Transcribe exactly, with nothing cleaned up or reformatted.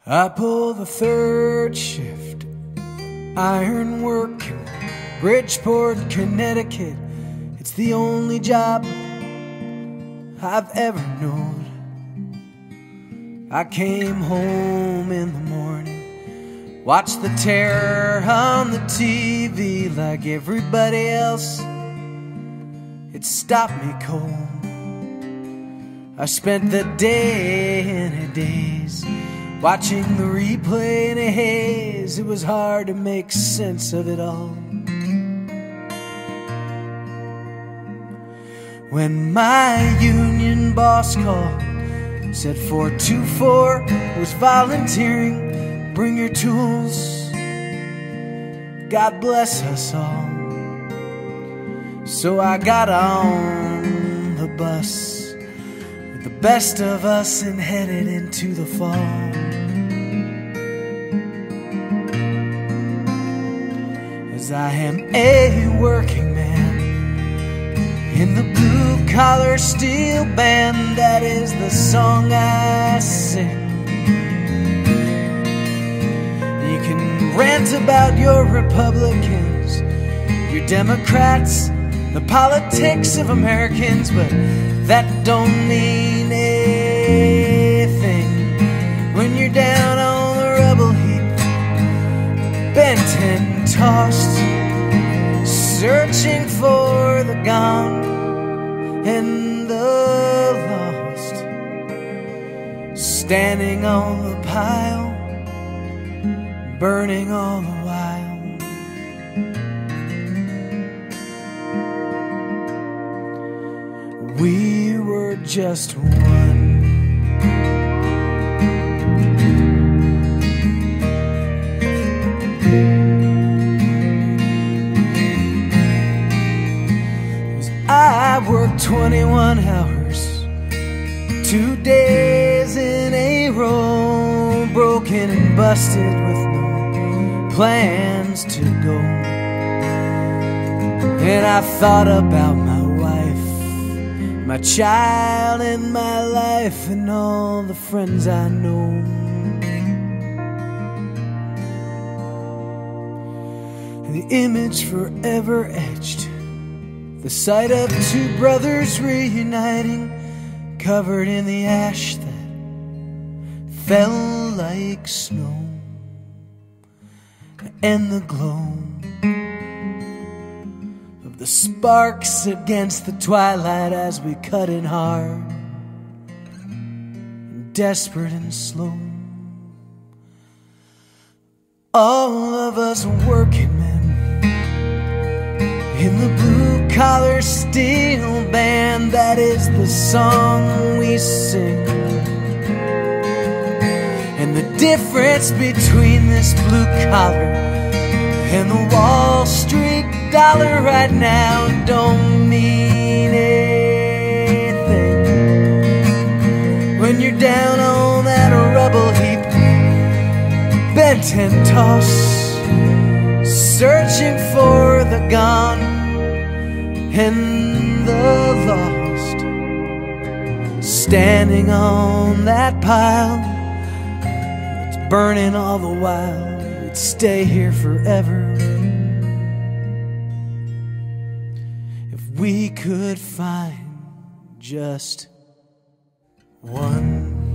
I pull the third shift, iron work in Bridgeport, Connecticut. It's the only job I've ever known. I came home in the morning, watched the terror on the T V like everybody else. It stopped me cold. I spent the day in a daze, watching the replay in a haze. It was hard to make sense of it all. When my union boss called, said four two four was volunteering. Bring your tools, God bless us all. So I got on the bus with the best of us and headed into the fall. As I am a working man in the blue-collar steel band, that is the song I sing. You can rant about your Republicans, your Democrats, the politics of Americans, but that don't mean anything when you're down on the rubble heap, bent and tossed, searching for the gone and the lost, standing on the pile, burning all the while. We were just one. I worked twenty-one hours, two days in a row, broken and busted with no plans to go. And I thought about my wife, my child, and my life, and all the friends I know. And the image forever etched, the sight of two brothers reuniting, covered in the ash that fell like snow, and the glow of the sparks against the twilight as we cut in hard, and desperate and slow. All of us working men in the blue-collar steel band, that is the song we sing. And the difference between this blue-collar and the Wall Street dollar right now don't mean anything when you're down on that rubble heap, bent and tossed, searching for the gone and the lost, standing on that pile that's burning all the while. We'd stay here forever if we could find just one.